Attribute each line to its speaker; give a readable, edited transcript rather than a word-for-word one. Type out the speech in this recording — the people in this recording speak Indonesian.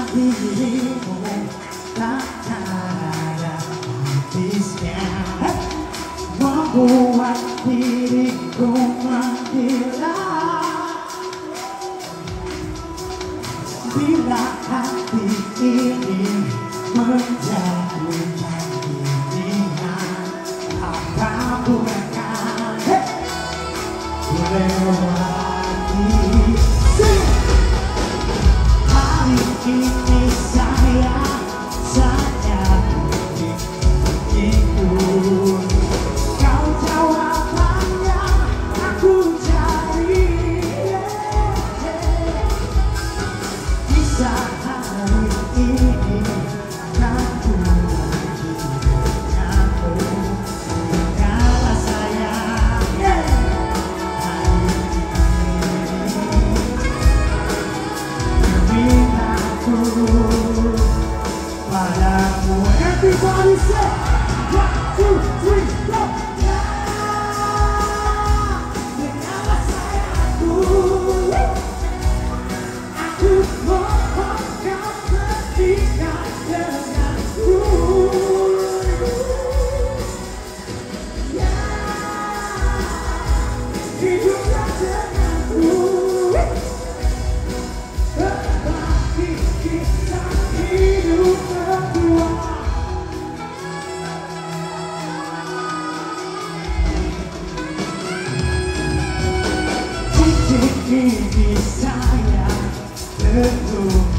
Speaker 1: dirimu tak ada habisnya, membuat diriku menggila. Bila hati ini menjadi pilihan, apapun akan lewati. Hari ini saya ikut. Kau jawabannya aku cari. Kisah hari ini kan ku lagi denganmu. Kala sayang hari ini minatku padamu. Everybody say 1, 2, 3, go! Segala sayangku, aku mohon kau setia denganku. Hiduplah denganku, berbagi kisah hidup berdua. Titik ini saya tentu